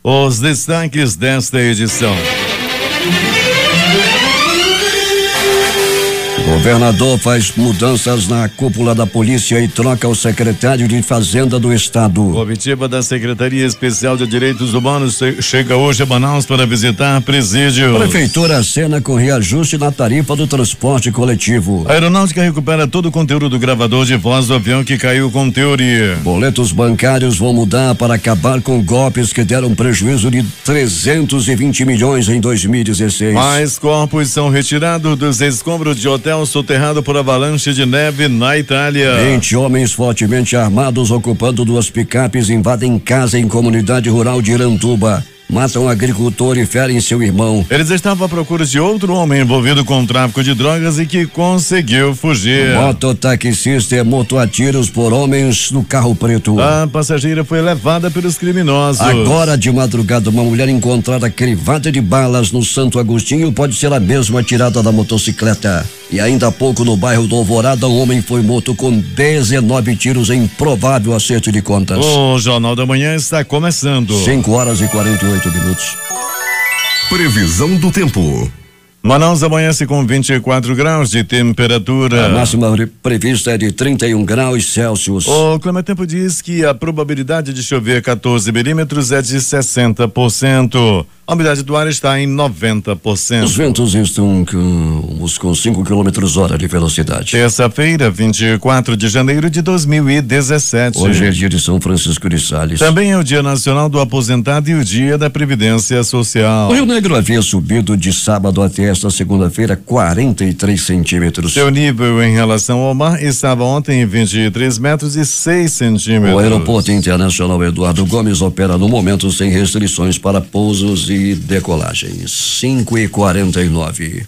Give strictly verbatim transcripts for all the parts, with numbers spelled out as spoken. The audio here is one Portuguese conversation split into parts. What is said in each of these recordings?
Os destaques desta edição. Governador faz mudanças na cúpula da polícia e troca o secretário de Fazenda do Estado. Comitiva da Secretaria Especial de Direitos Humanos chega hoje a Manaus para visitar presídios. Prefeitura acena com reajuste na tarifa do transporte coletivo. A Aeronáutica recupera todo o conteúdo do gravador de voz do avião que caiu com teoria. Boletos bancários vão mudar para acabar com golpes que deram prejuízo de trezentos e vinte milhões em dois mil e dezesseis. Mais corpos são retirados dos escombros de hotel soterrado por avalanche de neve na Itália. vinte homens fortemente armados ocupando duas picapes invadem casa em comunidade rural de Iranduba. Matam um agricultor e ferem seu irmão. Eles estavam à procura de outro homem envolvido com o tráfico de drogas e que conseguiu fugir. Mototaxista é morto a tiros por homens no carro preto. A passageira foi levada pelos criminosos. Agora de madrugada, uma mulher encontrada crivada de balas no Santo Agostinho pode ser a mesma tirada da motocicleta. E ainda há pouco no bairro do Alvorada, um homem foi morto com dezenove tiros em provável acerto de contas. O Jornal da Manhã está começando. cinco horas e quarenta e oito minutos. Previsão do tempo. Manaus amanhece com vinte e quatro graus de temperatura. A máxima prevista é de trinta e um graus Celsius. O Climatempo diz que a probabilidade de chover quatorze milímetros é de sessenta por cento. A umidade do ar está em noventa por cento. Os ventos estão com, com cinco quilômetros hora de velocidade. Terça-feira, vinte e quatro de janeiro de dois mil e dezessete. Hoje é dia de São Francisco de Sales. Também é o Dia Nacional do Aposentado e o Dia da Previdência Social. O Rio Negro havia subido de sábado até esta segunda-feira quarenta e três centímetros. Seu nível em relação ao mar estava ontem em vinte e três metros e seis centímetros. O Aeroporto Internacional Eduardo Gomes opera no momento sem restrições para pousos e decolagens. cinco e quarenta e nove.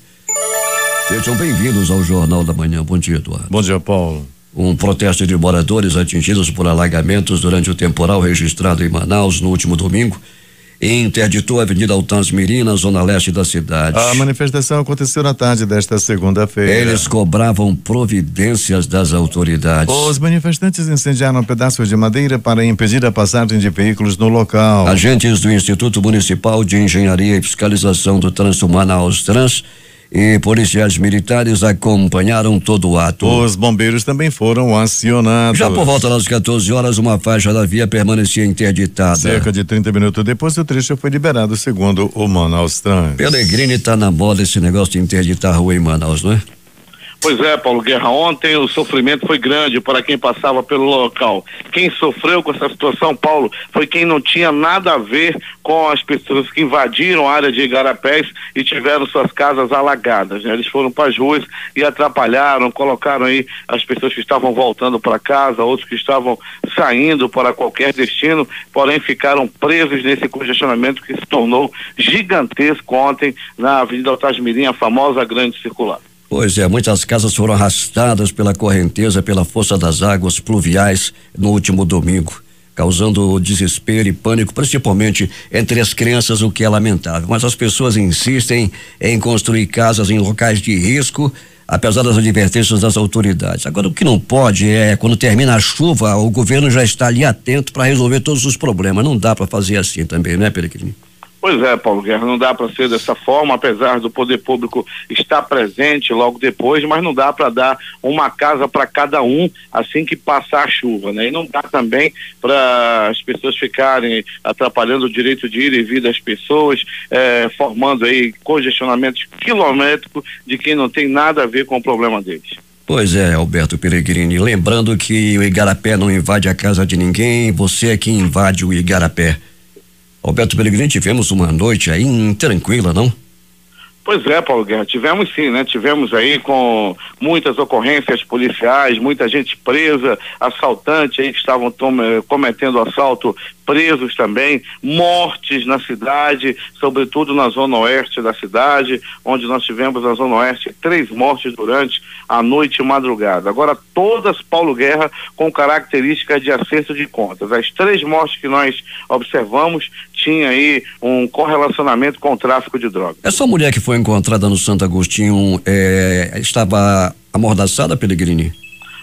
Sejam bem-vindos ao Jornal da Manhã. Bom dia, Eduardo. Bom dia, Paulo. Um protesto de moradores atingidos por alagamentos durante o temporal registrado em Manaus no último domingo interditou a Avenida Altansmirim, na zona leste da cidade. A manifestação aconteceu na tarde desta segunda-feira. Eles cobravam providências das autoridades. Os manifestantes incendiaram um pedaço de madeira para impedir a passagem de veículos no local. Agentes do Instituto Municipal de Engenharia e Fiscalização do Trânsito Manaus Trans e policiais militares acompanharam todo o ato. Os bombeiros também foram acionados. Já por volta das quatorze horas, uma faixa da via permanecia interditada. Cerca de trinta minutos depois, o trecho foi liberado, segundo o Manaus Trans. Pellegrini tá na moda esse negócio de interditar a rua em Manaus, não é? Pois é, Paulo Guerra, ontem o sofrimento foi grande para quem passava pelo local. Quem sofreu com essa situação, Paulo, foi quem não tinha nada a ver com as pessoas que invadiram a área de Igarapés e tiveram suas casas alagadas, né? Eles foram para as ruas e atrapalharam, colocaram aí as pessoas que estavam voltando para casa, outros que estavam saindo para qualquer destino, porém ficaram presos nesse congestionamento que se tornou gigantesco ontem na Avenida Altansmirim, a famosa grande circular. Pois é, muitas casas foram arrastadas pela correnteza, pela força das águas pluviais no último domingo, causando desespero e pânico, principalmente entre as crianças, o que é lamentável. Mas as pessoas insistem em construir casas em locais de risco, apesar das advertências das autoridades. Agora, o que não pode é, quando termina a chuva, o governo já está ali atento para resolver todos os problemas. Não dá para fazer assim também, né, Pellegrini? Pois é, Paulo Guerra, não dá para ser dessa forma, apesar do poder público estar presente logo depois, mas não dá para dar uma casa para cada um assim que passar a chuva, né? E não dá também para as pessoas ficarem atrapalhando o direito de ir e vir das pessoas, eh, formando aí congestionamentos quilométricos de quem não tem nada a ver com o problema deles. Pois é, Alberto Pellegrini, lembrando que o Igarapé não invade a casa de ninguém, você é quem invade o Igarapé. Alberto Pellegrini, tivemos uma noite aí tranquila, não? Pois é, Paulo Guerra, tivemos sim, né? Tivemos aí com muitas ocorrências policiais, muita gente presa, assaltantes aí que estavam cometendo assalto presos também, mortes na cidade, sobretudo na zona oeste da cidade, onde nós tivemos na zona oeste três mortes durante a noite e madrugada. Agora, todas, Paulo Guerra, com características de acerto de contas. As três mortes que nós observamos tinha aí um correlacionamento com o tráfico de drogas. Essa mulher que foi encontrada no Santo Agostinho é, estava amordaçada, Pellegrini?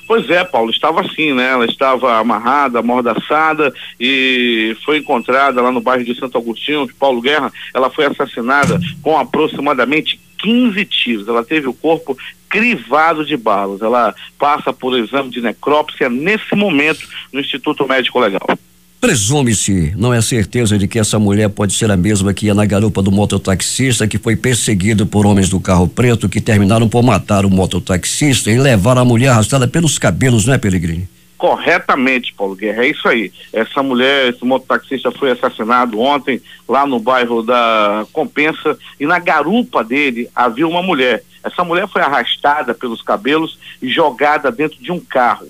Pois é, Paulo, estava assim, né? Ela estava amarrada, amordaçada e foi encontrada lá no bairro de Santo Agostinho, de Paulo Guerra. Ela foi assassinada com aproximadamente quinze tiros. Ela teve o corpo crivado de balas. Ela passa por exame de necrópsia nesse momento no Instituto Médico Legal. Presume-se, não é certeza de que essa mulher pode ser a mesma que ia na garupa do mototaxista que foi perseguido por homens do carro preto que terminaram por matar o mototaxista e levar a mulher arrastada pelos cabelos, não é, Peregrini? Corretamente, Paulo Guerra, é isso aí. Essa mulher, esse mototaxista foi assassinado ontem lá no bairro da Compensa e na garupa dele havia uma mulher. Essa mulher foi arrastada pelos cabelos e jogada dentro de um carro.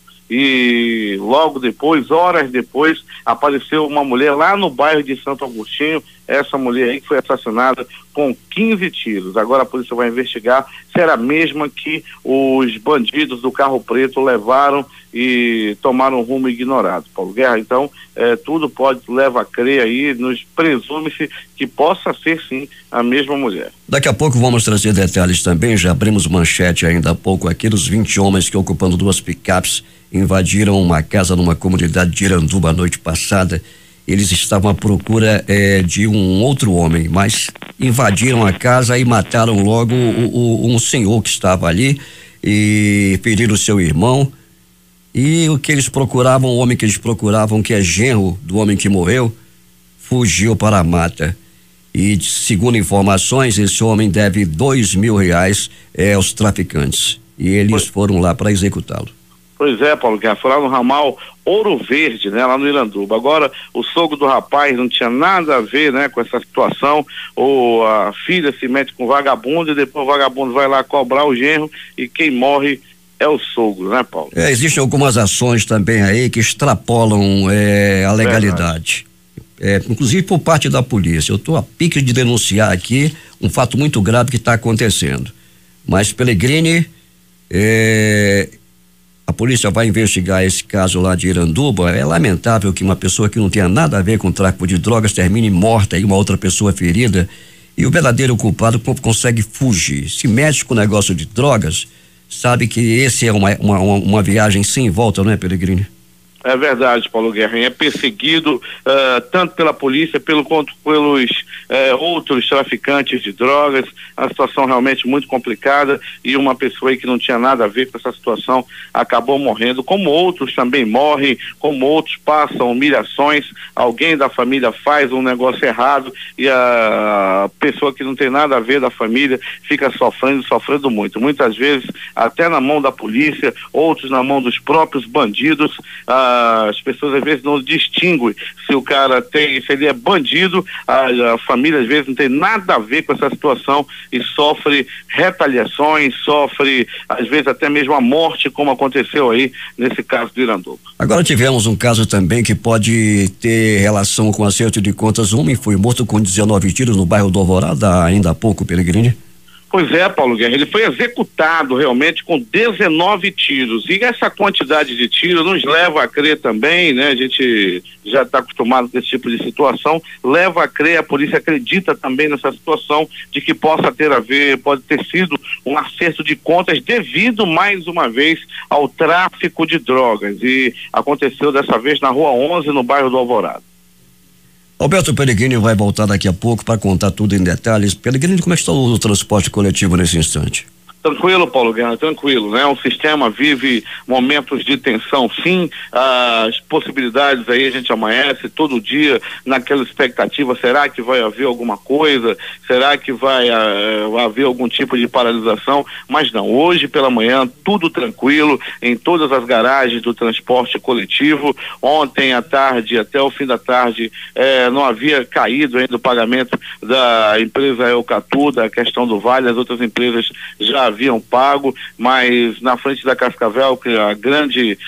E logo depois, horas depois, apareceu uma mulher lá no bairro de Santo Agostinho, essa mulher aí que foi assassinada com quinze tiros. Agora a polícia vai investigar se era a mesma que os bandidos do carro preto levaram e tomaram um rumo ignorado. Paulo Guerra, então, eh, tudo pode, leva a crer aí, nos presume-se que possa ser sim a mesma mulher. Daqui a pouco vamos trazer detalhes também, já abrimos manchete ainda há pouco aqui dos vinte homens que ocupando duas picapes invadiram uma casa numa comunidade de Iranduba a noite passada. Eles estavam à procura eh, de um outro homem, mas invadiram a casa e mataram logo o, o, um senhor que estava ali e feriram seu irmão. E o que eles procuravam, o homem que eles procuravam, que é genro do homem que morreu, fugiu para a mata. E segundo informações, esse homem deve dois mil reais eh, aos traficantes. E eles foram lá para executá-lo. Pois é, Paulo, que foi lá no ramal Ouro Verde, né, lá no Iranduba. Agora, o sogro do rapaz não tinha nada a ver, né, com essa situação, ou a filha se mete com o vagabundo e depois o vagabundo vai lá cobrar o genro e quem morre é o sogro, né, Paulo? É, existem algumas ações também aí que extrapolam é, a legalidade. É, inclusive por parte da polícia. Eu estou a pique de denunciar aqui um fato muito grave que está acontecendo. Mas, Peregrini, é, a polícia vai investigar esse caso lá de Iranduba. É lamentável que uma pessoa que não tenha nada a ver com o tráfico de drogas termine morta e uma outra pessoa ferida. E o verdadeiro culpado consegue fugir. Se mexe com o negócio de drogas, sabe que esse é uma, uma, uma viagem sem volta, não é, Peregrini? É verdade, Paulo Guerra, é perseguido uh, tanto pela polícia pelo, quanto pelos uh, outros traficantes de drogas. A situação realmente muito complicada e uma pessoa aí que não tinha nada a ver com essa situação acabou morrendo, como outros também morrem, como outros passam humilhações, alguém da família faz um negócio errado e a pessoa que não tem nada a ver da família fica sofrendo, sofrendo muito, muitas vezes até na mão da polícia, outros na mão dos próprios bandidos. uh, As pessoas às vezes não distinguem se o cara tem, se ele é bandido, a, a família às vezes não tem nada a ver com essa situação e sofre retaliações, sofre às vezes até mesmo a morte, como aconteceu aí nesse caso do Iranduba. Agora tivemos um caso também que pode ter relação com acerto de contas. Um homem foi morto com dezenove tiros no bairro do Alvorada ainda há pouco, Peregrini. Pois é, Paulo Guerra, ele foi executado realmente com dezenove tiros, e essa quantidade de tiros nos leva a crer também, né, a gente já está acostumado com esse tipo de situação, leva a crer, a polícia acredita também nessa situação de que possa ter a ver, pode ter sido um acerto de contas devido mais uma vez ao tráfico de drogas, e aconteceu dessa vez na Rua onze, no bairro do Alvorada. Alberto Peregrini vai voltar daqui a pouco para contar tudo em detalhes. Peregrini, como é que está o transporte coletivo nesse instante? Tranquilo, Paulo Guerra, tranquilo, né? O sistema vive momentos de tensão, sim, as possibilidades aí a gente amanhece todo dia naquela expectativa, será que vai haver alguma coisa, será que vai uh, haver algum tipo de paralisação, mas não, hoje pela manhã tudo tranquilo em todas as garagens do transporte coletivo. Ontem à tarde, até o fim da tarde, eh, não havia caído ainda o pagamento da empresa Eucatu, da questão do Vale, as outras empresas já haviam pago, mas na frente da Cascavel, que a grande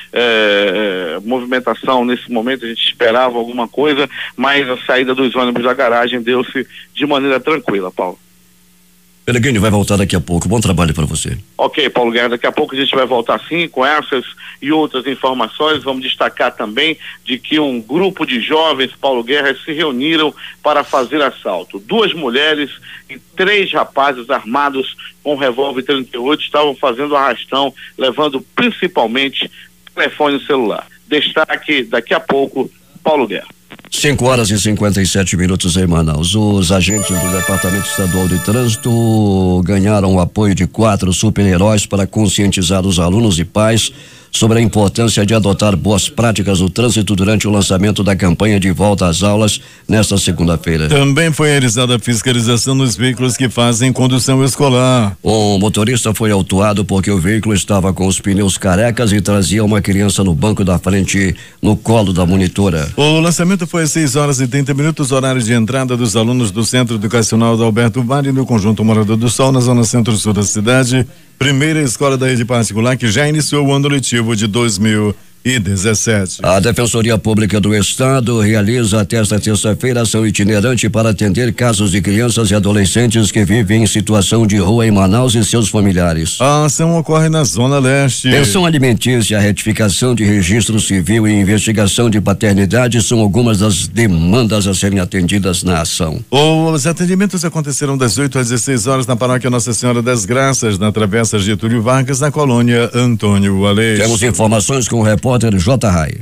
eh, movimentação nesse momento, a gente esperava alguma coisa, mas a saída dos ônibus da garagem deu-se de maneira tranquila, Paulo. Peregrine vai voltar daqui a pouco. Bom trabalho para você. Ok, Paulo Guerra, daqui a pouco a gente vai voltar sim com essas e outras informações. Vamos destacar também de que um grupo de jovens, Paulo Guerra, se reuniram para fazer assalto. Duas mulheres e três rapazes armados com revólver trinta e oito estavam fazendo arrastão, levando principalmente telefone celular. Destaque daqui a pouco, Paulo Guerra. cinco horas e cinquenta e sete minutos em Manaus. Os agentes do Departamento Estadual de Trânsito ganharam o apoio de quatro super-heróis para conscientizar os alunos e pais sobre a importância de adotar boas práticas no trânsito durante o lançamento da campanha de volta às aulas nesta segunda-feira. Também foi realizada a fiscalização nos veículos que fazem condução escolar. O motorista foi autuado porque o veículo estava com os pneus carecas e trazia uma criança no banco da frente, no colo da monitora. O lançamento foi às seis horas e trinta minutos, horário de entrada dos alunos do Centro Educacional da Alberto Vale, no Conjunto Morador do Sol, na zona centro-sul da cidade. Primeira escola da rede particular que já iniciou o ano letivo de dois mil e dezessete. A Defensoria Pública do Estado realiza até esta terça-feira ação itinerante para atender casos de crianças e adolescentes que vivem em situação de rua em Manaus e seus familiares. A ação ocorre na Zona Leste. Pensão alimentícia, retificação de registro civil e investigação de paternidade são algumas das demandas a serem atendidas na ação. Os atendimentos acontecerão das oito às dezesseis horas na paróquia Nossa Senhora das Graças, na Travessa Getúlio Vargas, na colônia Antônio Aleixo. Temos informações com o repórter J. Rai.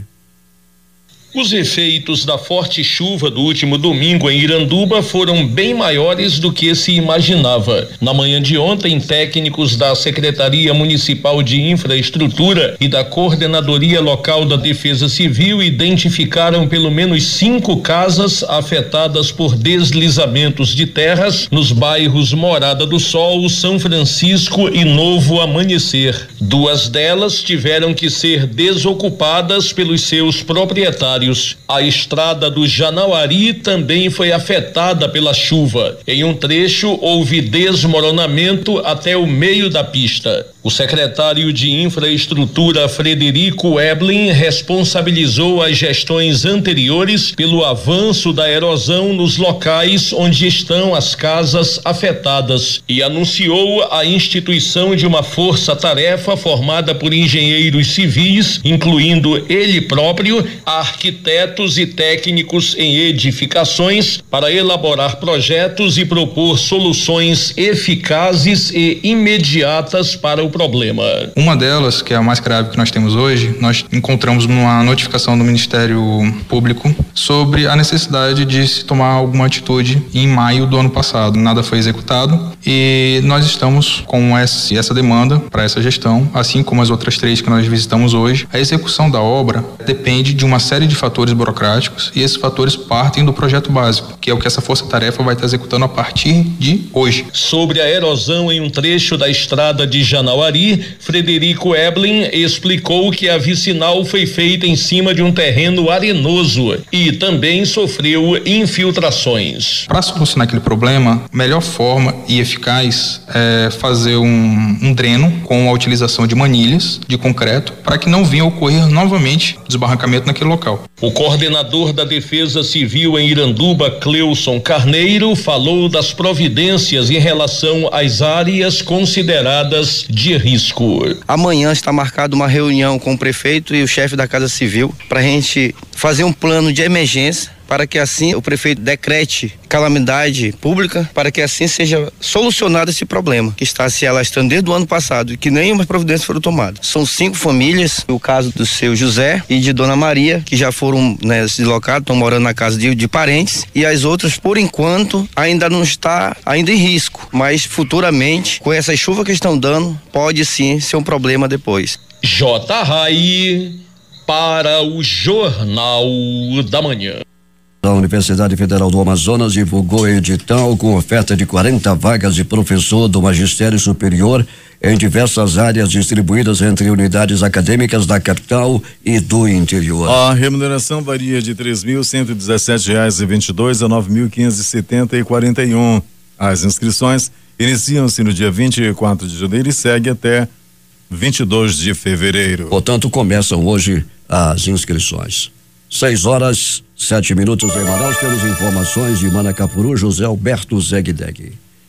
Os efeitos da forte chuva do último domingo em Iranduba foram bem maiores do que se imaginava. Na manhã de ontem, técnicos da Secretaria Municipal de Infraestrutura e da Coordenadoria Local da Defesa Civil identificaram pelo menos cinco casas afetadas por deslizamentos de terras nos bairros Morada do Sol, São Francisco e Novo Amanhecer. Duas delas tiveram que ser desocupadas pelos seus proprietários. A estrada do Janauari também foi afetada pela chuva. Em um trecho houve desmoronamento até o meio da pista. O secretário de Infraestrutura, Frederico Eblin, responsabilizou as gestões anteriores pelo avanço da erosão nos locais onde estão as casas afetadas e anunciou a instituição de uma força-tarefa formada por engenheiros civis, incluindo ele próprio, arquitetos e técnicos em edificações, para elaborar projetos e propor soluções eficazes e imediatas para o problema. Uma delas, que é a mais grave que nós temos hoje, nós encontramos uma notificação do Ministério Público sobre a necessidade de se tomar alguma atitude em maio do ano passado. Nada foi executado e nós estamos com essa, essa demanda para essa gestão, assim como as outras três que nós visitamos hoje. A execução da obra depende de uma série de fatores burocráticos e esses fatores partem do projeto básico, que é o que essa força-tarefa vai estar executando a partir de hoje. Sobre a erosão em um trecho da estrada de Janauari, Frederico Eblin explicou que a vicinal foi feita em cima de um terreno arenoso e também sofreu infiltrações. Para solucionar aquele problema, a melhor forma e eficaz é fazer um, um dreno com a utilização de manilhas de concreto para que não venha ocorrer novamente desbarrancamento naquele local. O coordenador da Defesa Civil em Iranduba, Cleuson Carneiro, falou das providências em relação às áreas consideradas de risco. Amanhã está marcada uma reunião com o prefeito e o chefe da Casa Civil para a gente fazer um plano de emergência, para que assim o prefeito decrete calamidade pública, para que assim seja solucionado esse problema que está se alastrando desde o ano passado e que nenhuma providência foram tomadas. São cinco famílias, o caso do seu José e de Dona Maria, que já foram, né, se deslocados, estão morando na casa de, de parentes, e as outras, por enquanto, ainda não está ainda em risco, mas futuramente, com essa chuva que estão dando, pode sim ser um problema depois. J. Rai para o Jornal da Manhã. A Universidade Federal do Amazonas divulgou edital com oferta de quarenta vagas de professor do magistério superior em diversas áreas distribuídas entre unidades acadêmicas da capital e do interior. A remuneração varia de três mil cento e dezessete reais e vinte e dois a nove mil quinhentos e setenta e quarenta e um. As inscrições iniciam-se no dia vinte e quatro de janeiro e seguem até vinte e dois de fevereiro. Portanto, começam hoje as inscrições. Seis horas, sete minutos em Manaus. Temos informações de Manacapuru, José Alberto Zegdeg.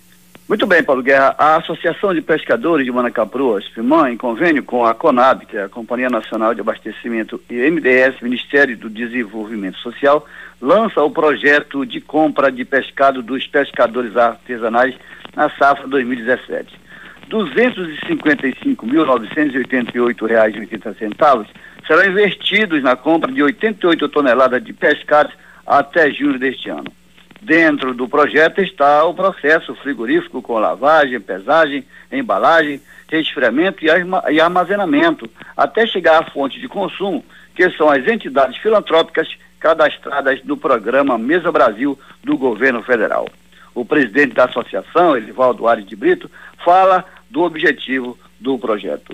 Muito bem, Paulo Guerra. A Associação de Pescadores de Manacapuru, a ASPIMAN, em convênio com a CONAB, que é a Companhia Nacional de Abastecimento, e M D S, Ministério do Desenvolvimento Social, lança o projeto de compra de pescado dos pescadores artesanais na safra dois mil e dezessete. duzentos e cinquenta e cinco mil, novecentos e oitenta e oito reais e oitenta centavos serão investidos na compra de oitenta e oito toneladas de pescados até julho deste ano. Dentro do projeto está o processo frigorífico com lavagem, pesagem, embalagem, resfriamento e armazenamento, até chegar à fonte de consumo, que são as entidades filantrópicas cadastradas no programa Mesa Brasil do governo federal. O presidente da associação, Elivaldo Ares de Brito, fala do objetivo do projeto.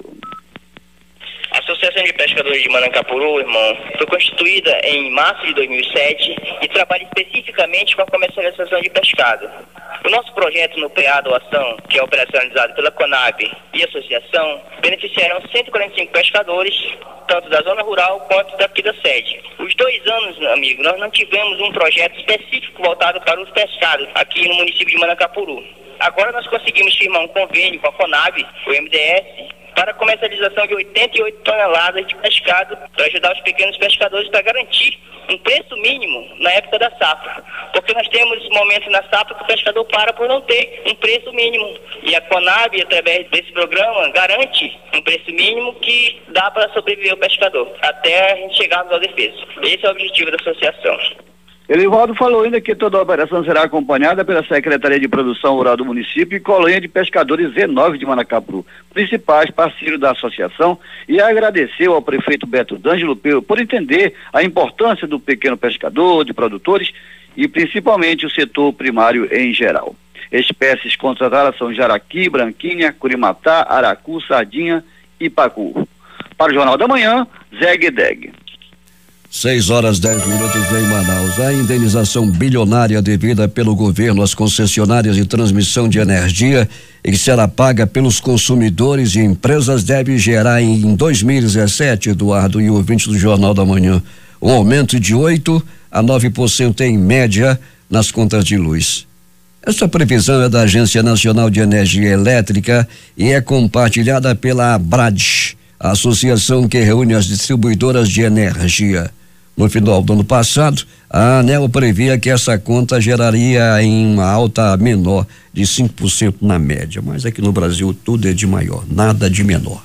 A Associação de Pescadores de Manacapuru, irmão, foi constituída em março de dois mil e sete e trabalha especificamente com a comercialização de pescado. O nosso projeto no P A Doação, que é operacionalizado pela CONAB e a associação, beneficiarão cento e quarenta e cinco pescadores, tanto da zona rural quanto daqui da sede. Os dois anos, amigo, nós não tivemos um projeto específico voltado para os pescados aqui no município de Manacapuru. Agora nós conseguimos firmar um convênio com a CONAB, o M D S, para a comercialização de oitenta e oito toneladas de pescado para ajudar os pequenos pescadores para garantir um preço mínimo na época da safra. Porque nós temos momentos na safra que o pescador para por não ter um preço mínimo. E a CONAB, através desse programa, garante um preço mínimo que dá para sobreviver o pescador, até a gente chegarmos ao defeso. Esse é o objetivo da associação. Elivaldo falou ainda que toda a operação será acompanhada pela Secretaria de Produção Rural do município e Colônia de Pescadores Z nove de Manacapuru, principais parceiros da associação, e agradeceu ao prefeito Beto D'Angelo por entender a importância do pequeno pescador, de produtores e principalmente o setor primário em geral. Espécies contratadas são jaraqui, branquinha, curimatá, aracu, sardinha e pacu. Para o Jornal da Manhã, Zé Guedeg. seis horas dez minutos em Manaus. A indenização bilionária devida pelo governo às concessionárias de transmissão de energia e que será paga pelos consumidores e empresas deve gerar em dois mil e dezessete, Eduardo e ouvinte do Jornal da Manhã, um aumento de oito a nove por cento em média nas contas de luz. Essa previsão é da Agência Nacional de Energia Elétrica e é compartilhada pela ABRAD, a associação que reúne as distribuidoras de energia. No final do ano passado, a ANEEL previa que essa conta geraria em uma alta menor de cinco por cento na média, mas aqui no Brasil tudo é de maior, nada de menor.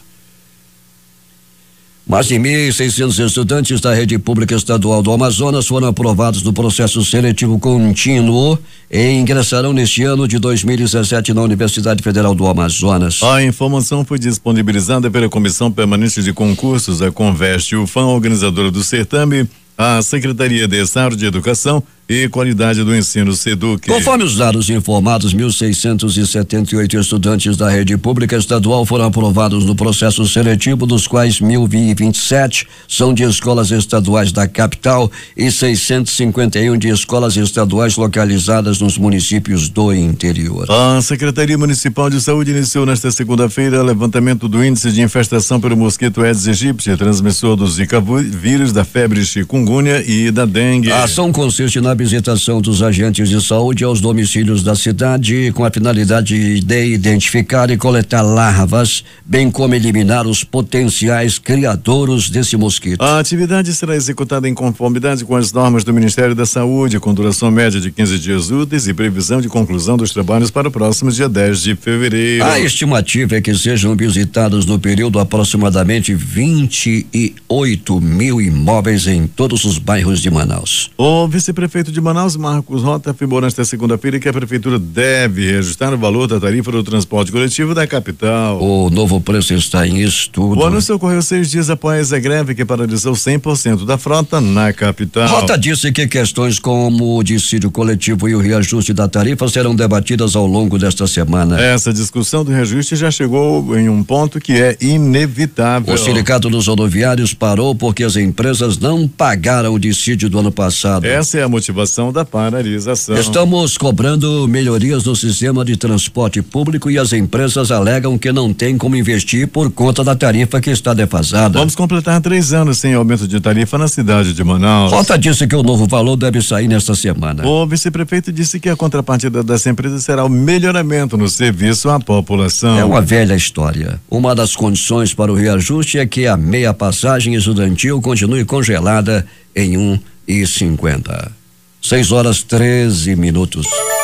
Mais de mil e seiscentos estudantes da rede pública estadual do Amazonas foram aprovados no processo seletivo contínuo e ingressarão neste ano de dois mil e dezessete na Universidade Federal do Amazonas. A informação foi disponibilizada pela Comissão Permanente de Concursos, a Conveste UFAM, organizadora do certame, a Secretaria de Estado de Educação e Qualidade do Ensino, SEDUC. Conforme os dados informados, mil seiscentos e setenta e oito estudantes da rede pública estadual foram aprovados no processo seletivo, dos quais mil e vinte e sete são de escolas estaduais da capital e seiscentos e cinquenta e um de escolas estaduais localizadas nos municípios do interior. A Secretaria Municipal de Saúde iniciou nesta segunda-feira levantamento do índice de infestação pelo mosquito Aedes aegypti, transmissor do Zika vírus, da febre chikungunya e da dengue. A ação consiste na visitação dos agentes de saúde aos domicílios da cidade com a finalidade de identificar e coletar larvas, bem como eliminar os potenciais criadouros desse mosquito. A atividade será executada em conformidade com as normas do Ministério da Saúde, com duração média de quinze dias úteis e previsão de conclusão dos trabalhos para o próximo dia dez de fevereiro. A estimativa é que sejam visitados no período aproximadamente vinte e oito mil imóveis em todos os bairros de Manaus. O vice-prefeito de Manaus, Marcos Rota, afirmou nesta segunda-feira que a prefeitura deve reajustar o valor da tarifa do transporte coletivo da capital. O novo preço está em estudo. O anúncio ocorreu seis dias após a greve que paralisou cem por cento da frota na capital. Rota disse que questões como o dissídio coletivo e o reajuste da tarifa serão debatidas ao longo desta semana. Essa discussão do reajuste já chegou em um ponto que é inevitável. O Sindicato dos Rodoviários parou porque as empresas não pagaram o dissídio do ano passado. Essa é a motivação motivação da paralisação. Estamos cobrando melhorias no sistema de transporte público e as empresas alegam que não tem como investir por conta da tarifa que está defasada. Vamos completar três anos sem aumento de tarifa na cidade de Manaus. Rota disse que o novo valor deve sair nesta semana. O vice-prefeito disse que a contrapartida dessa empresa será o melhoramento no serviço à população. É uma velha história. Uma das condições para o reajuste é que a meia passagem estudantil continue congelada em um e cinquenta. Seis horas treze minutos.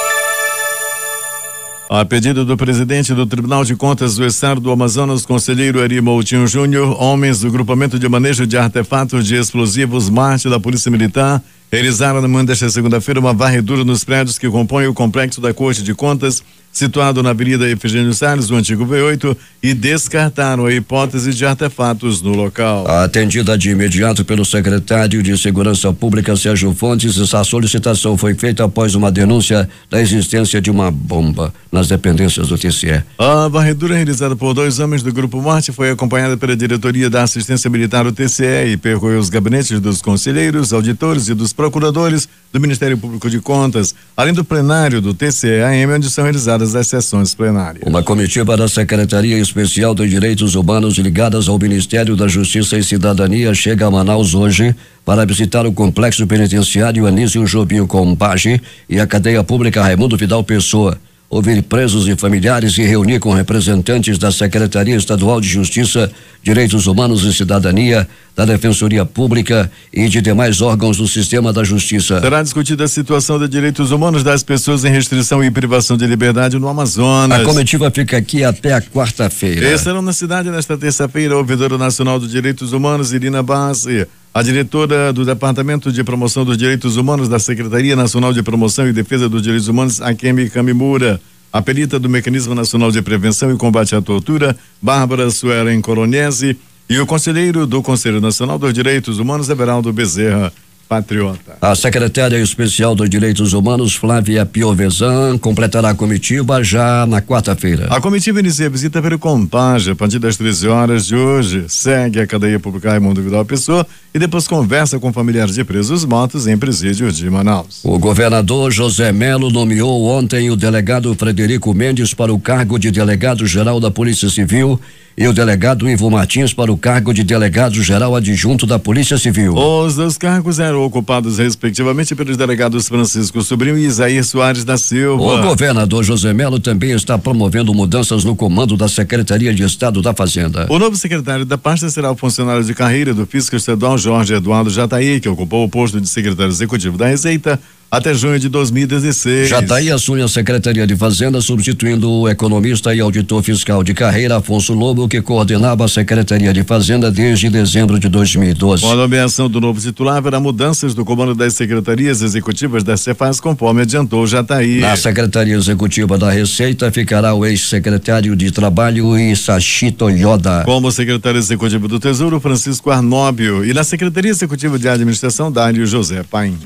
A pedido do presidente do Tribunal de Contas do Estado do Amazonas, conselheiro Ari Moutinho Júnior, homens do grupamento de manejo de artefatos de explosivos Marte da Polícia Militar realizaram na manhã desta segunda-feira uma varredura nos prédios que compõem o complexo da Corte de Contas, situado na Avenida Efigênio Salles, do antigo V oito, e descartaram a hipótese de artefatos no local. Atendida de imediato pelo secretário de Segurança Pública, Sérgio Fontes, essa solicitação foi feita após uma denúncia da existência de uma bomba nas dependências do T C E. A varredura realizada por dois homens do Grupo Marte foi acompanhada pela diretoria da Assistência Militar do T C E e percorreu os gabinetes dos conselheiros, auditores e dos procuradores do Ministério Público de Contas, além do plenário do T C E A M, onde são realizadas as sessões plenárias. Uma comitiva da Secretaria Especial de Direitos Humanos ligadas ao Ministério da Justiça e Cidadania chega a Manaus hoje para visitar o complexo penitenciário Anísio Jobim Compage e a cadeia pública Raimundo Vidal Pessoa, ouvir presos e familiares e reunir com representantes da Secretaria Estadual de Justiça, Direitos Humanos e Cidadania, da Defensoria Pública e de demais órgãos do sistema da Justiça. Será discutida a situação de direitos humanos das pessoas em restrição e privação de liberdade no Amazonas. A comitiva fica aqui até a quarta-feira. Estarão na cidade nesta terça-feira a ouvidora nacional dos direitos humanos, Irina Bassi, a diretora do Departamento de Promoção dos Direitos Humanos da Secretaria Nacional de Promoção e Defesa dos Direitos Humanos, Akemi Kamimura, a perita do Mecanismo Nacional de Prevenção e Combate à Tortura, Bárbara Suelen Coronese, e o conselheiro do Conselho Nacional dos Direitos Humanos, Everaldo Bezerra Patriota. A secretária especial dos Direitos Humanos, Flávia Piovesan, completará a comitiva já na quarta-feira. A comitiva inicia a visita pelo Compage a partir das treze horas de hoje. Segue a cadeia pública Raimundo Vidal Pessoa e depois conversa com familiares de presos mortos em presídio de Manaus. O governador José Melo nomeou ontem o delegado Frederico Mendes para o cargo de delegado-geral da Polícia Civil e o delegado Ivo Martins para o cargo de delegado-geral adjunto da Polícia Civil. Os dois cargos eram ocupados respectivamente pelos delegados Francisco Sobrinho e Isaías Soares da Silva. O governador José Melo também está promovendo mudanças no comando da Secretaria de Estado da Fazenda. O novo secretário da pasta será o funcionário de carreira do fisco estadual Jorge Eduardo Jataí, que ocupou o posto de secretário executivo da Receita até junho de dois mil e dezesseis. Jataí assume a Secretaria de Fazenda, substituindo o economista e auditor fiscal de carreira Afonso Lobo, que coordenava a Secretaria de Fazenda desde dezembro de dois mil e doze. Com a nomeação do novo titular, haverá mudanças do comando das secretarias executivas da Cefaz, conforme adiantou Jataí. Na Secretaria Executiva da Receita ficará o ex-secretário de Trabalho Isashi Toyoda. Como secretário executivo do Tesouro, Francisco Arnóbio, e na Secretaria Executiva de Administração, Dário José Paim.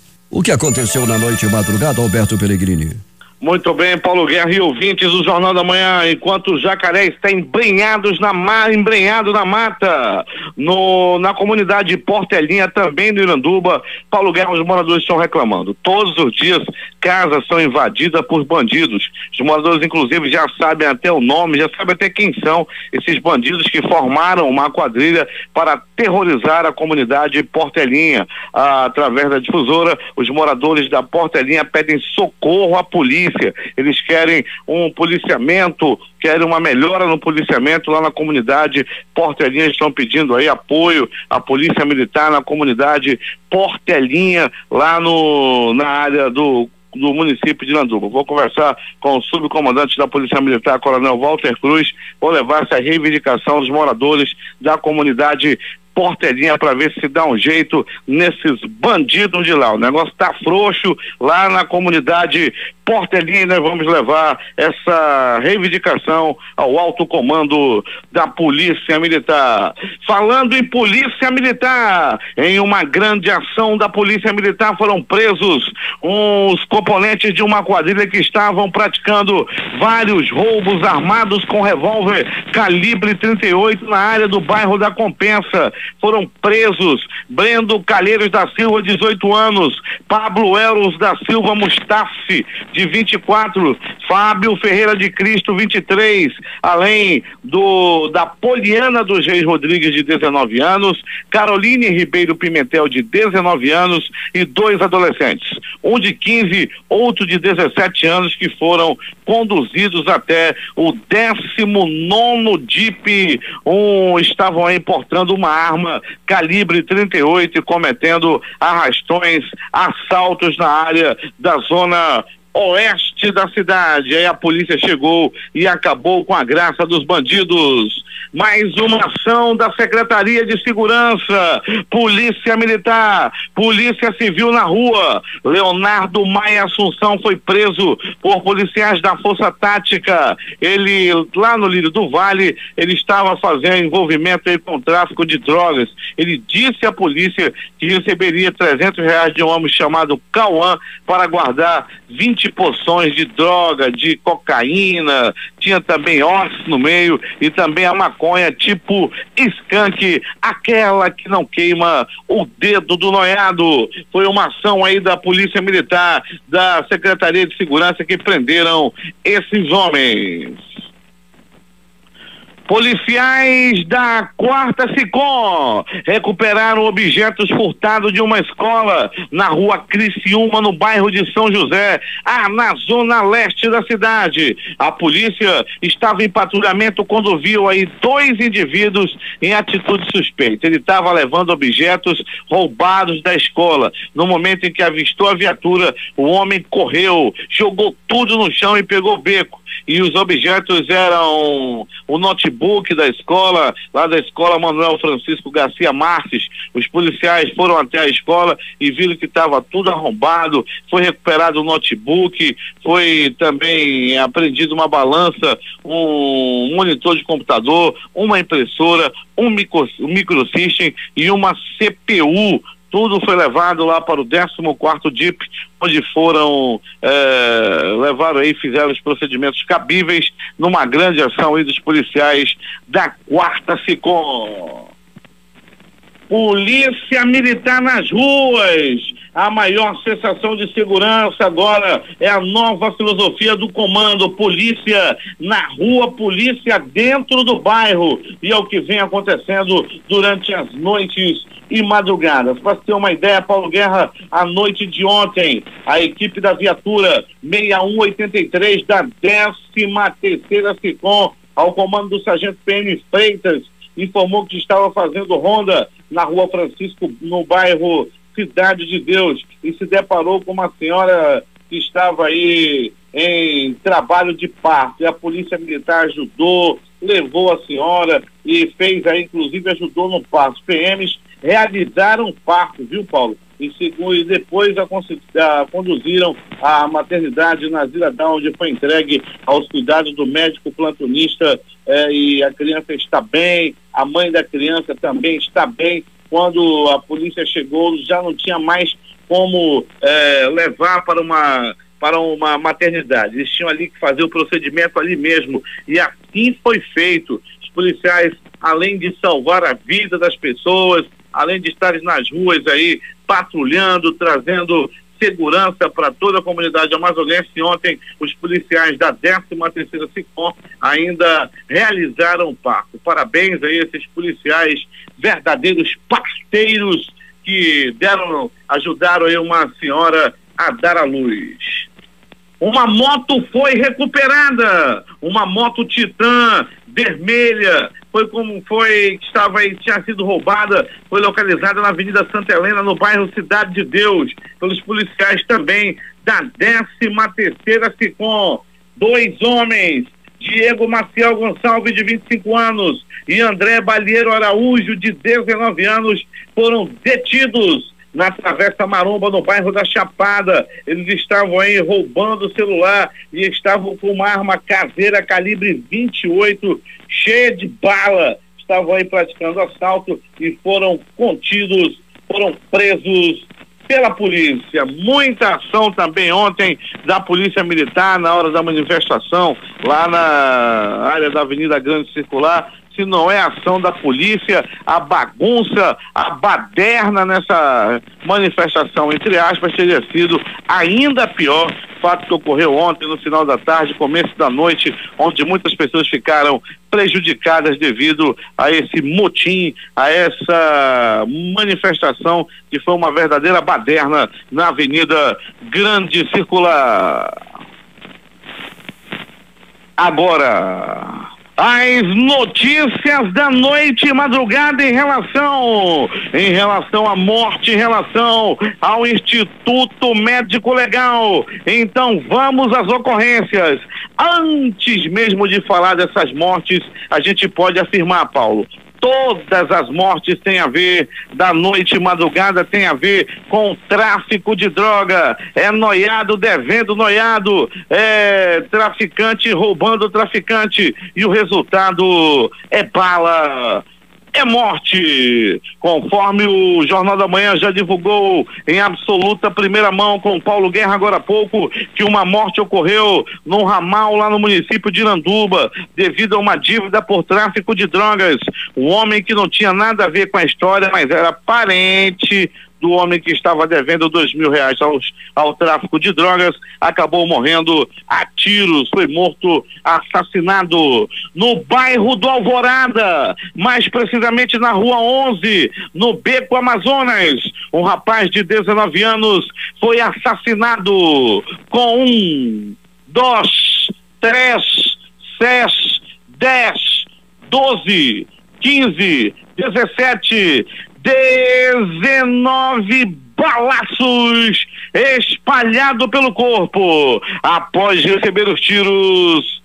O que aconteceu na noite e madrugada, Alberto Peregrini? Muito bem, Paulo Guerra e ouvintes do Jornal da Manhã, enquanto o jacaré está embrenhados na ma, embrenhado na mata, no, na comunidade Portelinha, também no Iranduba, Paulo Guerra, os moradores estão reclamando. Todos os dias, casas são invadidas por bandidos. Os moradores, inclusive, já sabem até o nome, já sabem até quem são esses bandidos que formaram uma quadrilha para terrorizar a comunidade Portelinha. Ah, através da difusora, os moradores da Portelinha pedem socorro à polícia. Eles querem um policiamento, querem uma melhora no policiamento lá na comunidade Portelinha. Estão pedindo aí apoio à Polícia Militar na comunidade Portelinha, lá no, na área do do município de Iranduba. Vou conversar com o subcomandante da Polícia Militar, Coronel Walter Cruz, vou levar essa reivindicação dos moradores da comunidade Portelinha para ver se dá um jeito nesses bandidos de lá. O negócio tá frouxo lá na comunidade Portelinha. Nós vamos levar essa reivindicação ao alto comando da Polícia Militar. Falando em Polícia Militar, em uma grande ação da Polícia Militar foram presos os componentes de uma quadrilha que estavam praticando vários roubos armados com revólver calibre trinta e oito na área do bairro da Compensa. foram presos Brendo Calheiros da Silva, dezoito anos, Pablo Eros da Silva Mustafi, de vinte e quatro, Fábio Ferreira de Cristo, vinte e três, além do da Poliana dos Reis Rodrigues, de dezenove anos, Caroline Ribeiro Pimentel, de dezenove anos, e dois adolescentes, um de quinze, outro de dezessete anos, que foram conduzidos até o décimo nono D I P. Um, estavam aí portando uma arma calibre trinta e oito e cometendo arrastões, assaltos na área da zona oeste da cidade. Aí a polícia chegou e acabou com a graça dos bandidos. Mais uma ação da Secretaria de Segurança, Polícia Militar, Polícia Civil na rua. Leonardo Maia Assunção foi preso por policiais da Força Tática. Ele, lá no Lírio do Vale, ele estava fazendo envolvimento aí com tráfico de drogas. Ele disse à polícia que receberia trezentos reais de um homem chamado Cauã para guardar vinte porções de droga, de cocaína, tinha também ossos no meio e também a maconha tipo skunk, aquela que não queima o dedo do noiado. Foi uma ação aí da Polícia Militar, da Secretaria de Segurança, que prenderam esses homens. Policiais da quarta SICOM recuperaram objetos furtados de uma escola na rua Criciúma, no bairro de São José, ah, na zona leste da cidade. A polícia estava em patrulhamento quando viu aí dois indivíduos em atitude suspeita. Ele estava levando objetos roubados da escola. No momento em que avistou a viatura, o homem correu, jogou tudo no chão e pegou o beco. E os objetos eram o notebook da escola, lá da escola Manuel Francisco Garcia Marques. Os policiais foram até a escola e viram que estava tudo arrombado. Foi recuperado o notebook, foi também apreendido uma balança, um monitor de computador, uma impressora, um, micro, um microsystem e uma C P U. Tudo foi levado lá para o décimo quarto D I P, onde foram, é, levaram aí, fizeram os procedimentos cabíveis numa grande ação aí dos policiais da quarta SICOM. Polícia Militar nas ruas. A maior sensação de segurança agora é a nova filosofia do comando. Polícia na rua, polícia dentro do bairro. E é o que vem acontecendo durante as noites e madrugadas. Para ter uma ideia, Paulo Guerra, a noite de ontem, a equipe da viatura seis um oito três da décima terceira SICOM, ao comando do sargento P M Freitas, informou que estava fazendo ronda na rua Francisco, no bairro Cidade de Deus, e se deparou com uma senhora que estava aí em trabalho de parto. E a polícia militar ajudou, levou a senhora e fez aí, inclusive ajudou no parto. Os P Ms realizaram o parto, viu, Paulo? E, segundo, e depois a, a conduziram à maternidade Nazira Down, onde foi entregue aos cuidados do médico plantonista, eh, e a criança está bem, a mãe da criança também está bem. Quando a polícia chegou, já não tinha mais como eh, levar para uma, para uma maternidade. Eles tinham ali que fazer o procedimento ali mesmo, e assim foi feito. Os policiais, além de salvar a vida das pessoas, além de estarem nas ruas aí, patrulhando, trazendo segurança para toda a comunidade amazonense. Ontem, os policiais da décima terceira SICOM ainda realizaram o parto. Parabéns a esses policiais, verdadeiros parceiros, que deram, ajudaram aí uma senhora a dar à luz. Uma moto foi recuperada, uma moto Titan vermelha, foi como foi, estava aí, tinha sido roubada, foi localizada na Avenida Santa Helena, no bairro Cidade de Deus, pelos policiais também da décima terceira SICOM. Dois homens, Diego Maciel Gonçalves, de vinte e cinco anos, e André Balheiro Araújo, de dezenove anos, foram detidos na Travessa Maromba, no bairro da Chapada. Eles estavam aí roubando o celular e estavam com uma arma caseira calibre vinte e oito, cheia de bala. Estavam aí praticando assalto e foram contidos, foram presos pela polícia. Muita ação também ontem da Polícia Militar na hora da manifestação lá na área da Avenida Grande Circular. se não é ação da polícia, a bagunça, a baderna nessa manifestação, entre aspas, teria sido ainda pior. Fato que ocorreu ontem no final da tarde, começo da noite, onde muitas pessoas ficaram prejudicadas devido a esse motim, a essa manifestação que foi uma verdadeira baderna na Avenida Grande Circular. Agora, as notícias da noite e madrugada em relação, em relação à morte, em relação ao Instituto Médico Legal. Então vamos às ocorrências. Antes mesmo de falar dessas mortes, a gente pode afirmar, Paulo, todas as mortes têm a ver, da noite e madrugada, tem a ver com tráfico de droga. É noiado devendo noiado, é traficante roubando traficante, e o resultado é bala, é morte. Conforme o Jornal da Manhã já divulgou em absoluta primeira mão com Paulo Guerra agora há pouco, que uma morte ocorreu num ramal lá no município de Iranduba, devido a uma dívida por tráfico de drogas. Um homem que não tinha nada a ver com a história, mas era parente do homem que estava devendo dois mil reais aos, ao tráfico de drogas, acabou morrendo a tiros, foi morto, assassinado no bairro do Alvorada, mais precisamente na rua onze, no Beco Amazonas. Um rapaz de dezenove anos foi assassinado com um, dois, três, seis, dez, doze, quinze, dezessete, dezenove balaços espalhados pelo corpo. Após receber os tiros,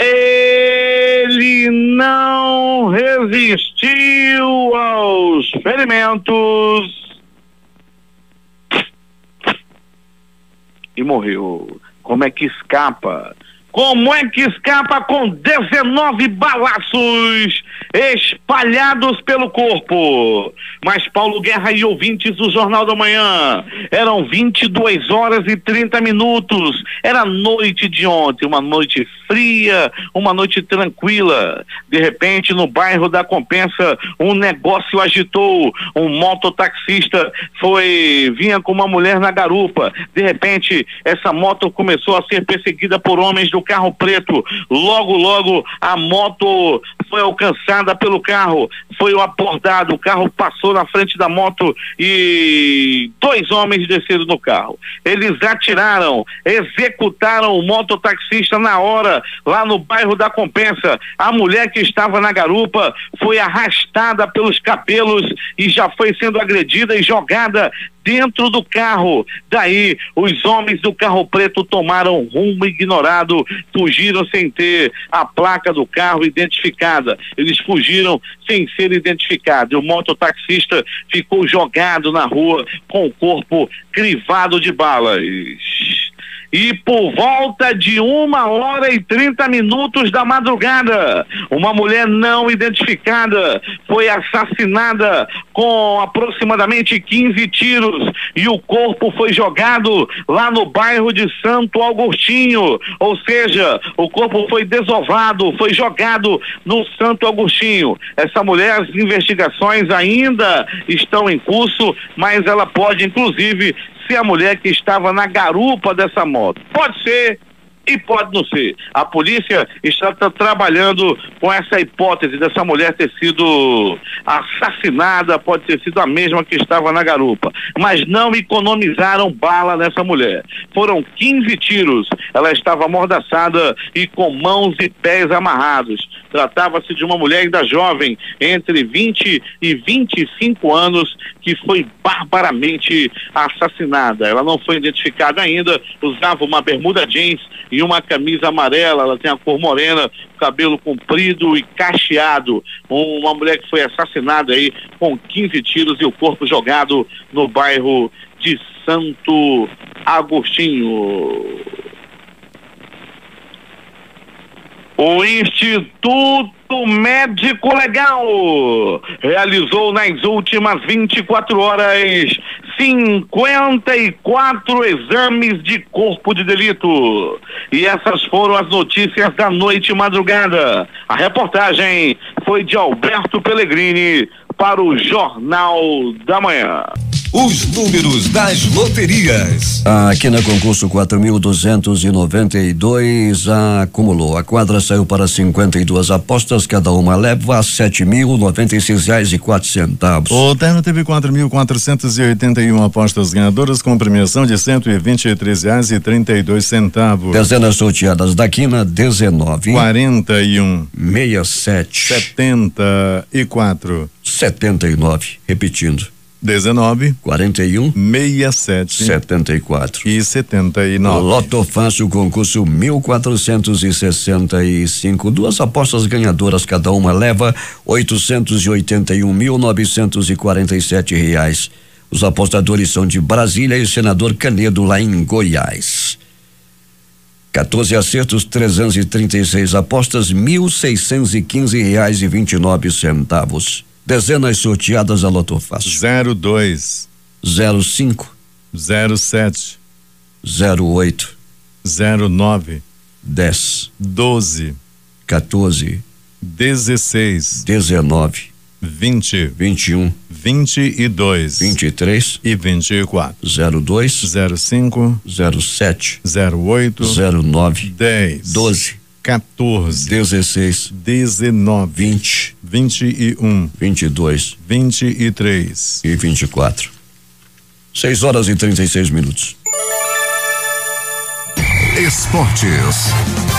ele não resistiu aos ferimentos e morreu. Como é que escapa? Como é que escapa com dezenove balaços espalhados pelo corpo? Mas Paulo Guerra e ouvintes do Jornal da Manhã, eram vinte e duas horas e trinta minutos, era noite de ontem, uma noite fria, uma noite tranquila. De repente, no bairro da Compensa, um negócio agitou. Um mototaxista foi, vinha com uma mulher na garupa. De repente, essa moto começou a ser perseguida por homens do carro preto. Logo, logo, a moto foi alcançada pelo carro, foi abordado, o carro passou na frente da moto e dois homens desceram do carro. Eles atiraram, executaram o mototaxista na hora, lá no bairro da Compensa. A mulher que estava na garupa foi arrastada pelos cabelos e já foi sendo agredida e jogada dentro do carro. Daí, os homens do carro preto tomaram rumo ignorado, fugiram sem ter a placa do carro identificada. Eles fugiram sem ser identificados. O mototaxista ficou jogado na rua com o corpo crivado de balas. E por volta de uma hora e trinta minutos da madrugada, uma mulher não identificada foi assassinada com aproximadamente quinze tiros e o corpo foi jogado lá no bairro de Santo Agostinho, ou seja, o corpo foi desovado, foi jogado no Santo Agostinho. Essa mulher, as investigações ainda estão em curso, mas ela pode inclusive ser a mulher que estava na garupa dessa moto. Pode ser e pode não ser. A polícia está tá, trabalhando com essa hipótese dessa mulher ter sido assassinada, pode ter sido a mesma que estava na garupa. Mas não economizaram bala nessa mulher. Foram quinze tiros. Ela estava amordaçada e com mãos e pés amarrados. Tratava-se de uma mulher ainda jovem, entre vinte e vinte e cinco anos, que foi barbaramente assassinada. Ela não foi identificada ainda, usava uma bermuda jeans e uma camisa amarela, ela tem a cor morena, cabelo comprido e cacheado. Uma mulher que foi assassinada aí com quinze tiros e o corpo jogado no bairro de Santo Agostinho. O Instituto Médico Legal realizou nas últimas vinte e quatro horas cinquenta e quatro exames de corpo de delito. E essas foram as notícias da noite e madrugada. A reportagem foi de Alberto Pellegrini para o Jornal da Manhã. Os números das loterias. Aqui no concurso quatro mil duzentos e noventa e dois acumulou. A quadra saiu para cinquenta e duas apostas, cada uma leva a sete mil noventa e seis reais e quatro centavos. O terno teve quatro mil quatrocentos e oitenta e um apostas ganhadoras com premiação de cento e vinte e três reais e trinta e dois centavos. Dezenas sorteadas da quina: dezenove, quarenta e um, sessenta e sete, setenta e quatro, setenta e nove. Repetindo: dezenove, quarenta e um, sessenta e sete, setenta e quatro e setenta e nove. Loto Fácil, concurso mil quatrocentos e sessenta e cinco. Duas apostas ganhadoras, cada uma leva oitocentos e oitenta e um mil novecentos e quarenta e sete reais. Os apostadores são de Brasília e Senador Canedo, lá em Goiás. quatorze acertos, trezentos e trinta e seis apostas, mil seiscentos e quinze reais e vinte e nove centavos. Dezenas sorteadas a Loto Fácil: zero dois, zero cinco, zero sete, zero oito, zero nove, dez, doze, quatorze, dezesseis, dezenove, vinte, vinte e um, vinte e dois, vinte e três e vinte e quatro, zero dois, zero cinco, zero sete, zero oito, zero nove, dez, doze, quatorze, dezesseis, dezenove, vinte, vinte e um, vinte e dois, vinte e três e vinte e quatro. seis horas e trinta e seis minutos. Esportes.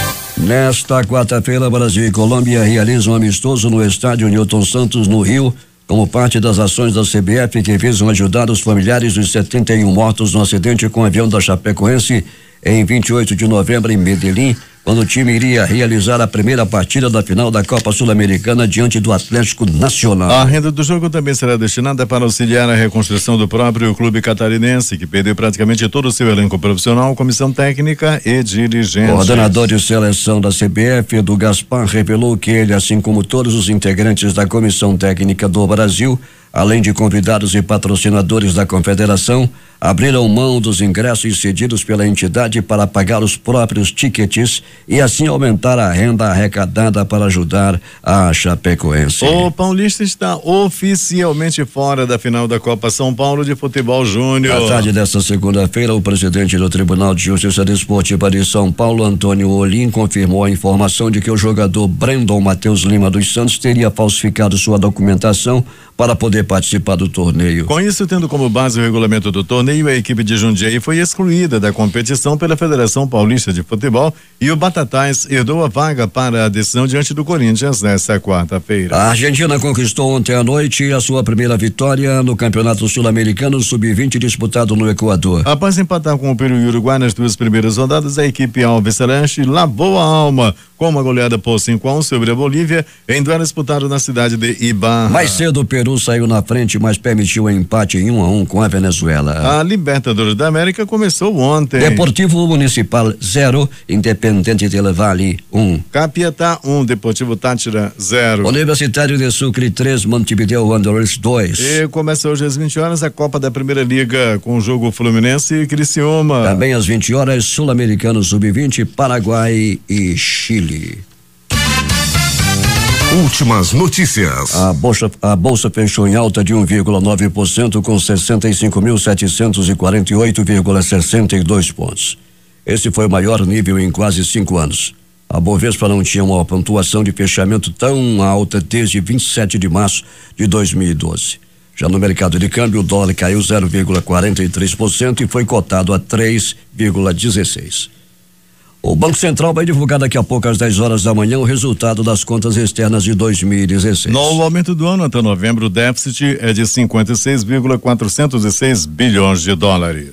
Nesta quarta-feira, Brasil e Colômbia realizam um amistoso no estádio Newton Santos, no Rio, como parte das ações da C B F que visam ajudar os familiares dos setenta e um mortos no acidente com o avião da Chapecoense em vinte e oito de novembro em Medellín, quando o time iria realizar a primeira partida da final da Copa Sul-Americana diante do Atlético Nacional. A renda do jogo também será destinada para auxiliar a reconstrução do próprio clube catarinense, que perdeu praticamente todo o seu elenco profissional, comissão técnica e dirigentes. O coordenador de seleção da C B F, Edu Gaspar, revelou que ele, assim como todos os integrantes da comissão técnica do Brasil, além de convidados e patrocinadores da confederação, abriram mão dos ingressos cedidos pela entidade para pagar os próprios tickets e assim aumentar a renda arrecadada para ajudar a Chapecoense. O Paulista está oficialmente fora da final da Copa São Paulo de Futebol Júnior. Na tarde desta segunda-feira, o presidente do Tribunal de Justiça Desportiva de São Paulo, Antônio Olim, confirmou a informação de que o jogador Brandon Matheus Lima dos Santos teria falsificado sua documentação para poder participar do torneio. Com isso, tendo como base o regulamento do torneio, a equipe de Jundiaí foi excluída da competição pela Federação Paulista de Futebol e o Batatais herdou a vaga para a decisão diante do Corinthians nesta quarta-feira. A Argentina conquistou ontem à noite a sua primeira vitória no Campeonato Sul-Americano sub vinte disputado no Equador. Após empatar com o Peru e o Uruguai nas duas primeiras rodadas, a equipe Alves Celeste lavou a alma com uma goleada por cinco a um sobre a Bolívia em duelo disputado na cidade de Ibarra. Mais cedo o Peru saiu na frente, mas permitiu o empate em um a um com a Venezuela. A Libertadores da América começou ontem. Deportivo Municipal zero, Independente del Valle um. Capiatá um, Deportivo Táchira zero. Universitário de Sucre três, Montevideo Wanderers dois. E começa hoje às vinte horas a Copa da Primeira Liga com o jogo Fluminense e Criciúma. Também às vinte horas, Sul-Americano sub vinte, Paraguai e Chile. Últimas notícias. A bolsa, a bolsa fechou em alta de um vírgula nove por cento com sessenta e cinco mil setecentos e quarenta e oito vírgula sessenta e dois pontos. Esse foi o maior nível em quase cinco anos. A Bovespa não tinha uma pontuação de fechamento tão alta desde vinte e sete de março de dois mil e doze. Já no mercado de câmbio, o dólar caiu zero vírgula quarenta e três por cento e foi cotado a três vírgula dezesseis. O Banco Central vai divulgar daqui a pouco às dez horas da manhã o resultado das contas externas de dois mil e dezesseis. No aumento do ano até novembro, o déficit é de cinquenta e seis vírgula quatrocentos e seis bilhões de dólares.